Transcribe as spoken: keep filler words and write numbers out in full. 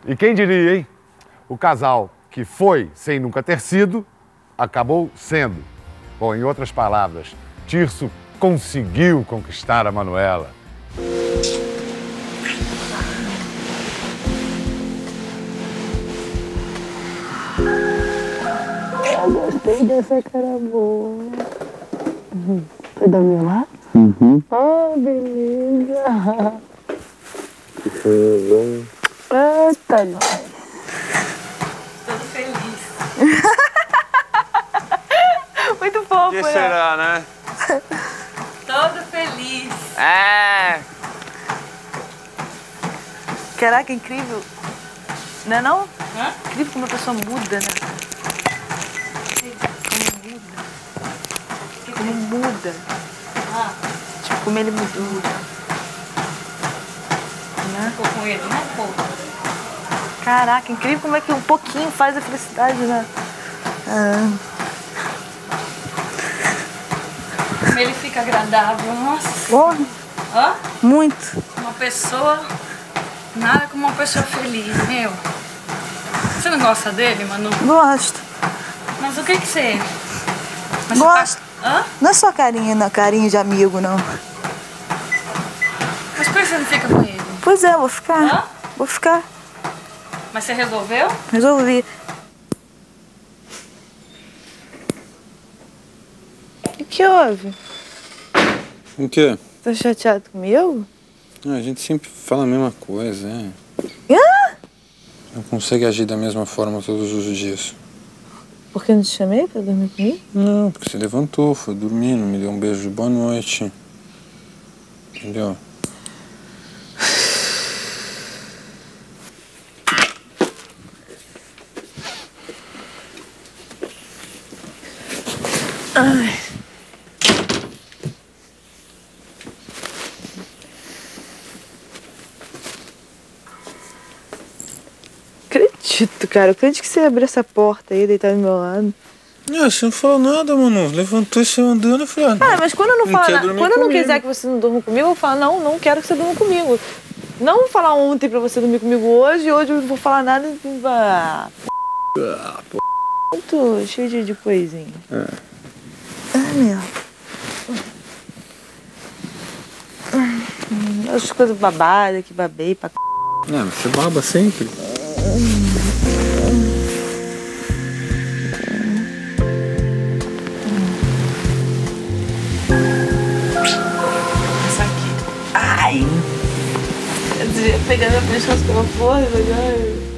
E quem diria, hein? O casal que foi sem nunca ter sido, acabou sendo. Bom, em outras palavras, Tirso conseguiu conquistar a Manuela. Eu gostei dessa cara boa. Foi da minha lá? Uhum. Oh, beleza. Que foi bom. Eita, nós. Todo feliz. Muito fofo, que né? será, né? Todo feliz. É. Caraca, incrível. Não é não? Hã? Incrível como uma pessoa muda, né? Como muda. Como muda. Ah, Tipo, como ele mudou. Né? ficou com ele, né? Pouco. Caraca, incrível como é que um pouquinho faz a felicidade, né? Ah. Como ele fica agradável, nossa. Porra, Ó, muito. uma pessoa, nada como uma pessoa feliz, meu. Você não gosta dele, Manu? Gosto. Mas o que que você... Mas Gosto. Você tá... Hã? Não é só carinho, não. Carinho de amigo, não. Mas por que você não fica com ele? Pois é, vou ficar. Hã? Vou ficar. Mas você resolveu? Resolvi. O que houve? O quê? Tá chateado comigo? Ah, a gente sempre fala a mesma coisa, é. Ah! Não consegue agir da mesma forma todos os dias. Por que eu não te chamei pra dormir comigo? Não, porque você levantou, foi dormir, não me deu um beijo de boa noite. Entendeu? Ai. Acredito, cara. Eu acredito que você abriu essa porta aí, deitado do meu lado. Não, você não falou nada, mano. Levantou e saiu andando e falou... Ah, Cara, mas quando eu não, não falar quer nada, dormir quando eu não comigo. quiser que você não durma comigo, eu vou falar, não, não quero que você durma comigo. Não vou falar ontem pra você dormir comigo hoje, e hoje eu não vou falar nada. Ah, Ah, pô. muito cheio de, de coisinha. É. Ai, meu. As coisas babadas que babei pra c... Não, você baba sempre. Isso aqui. Ai! Eu pegando a pescoço pela força, ai.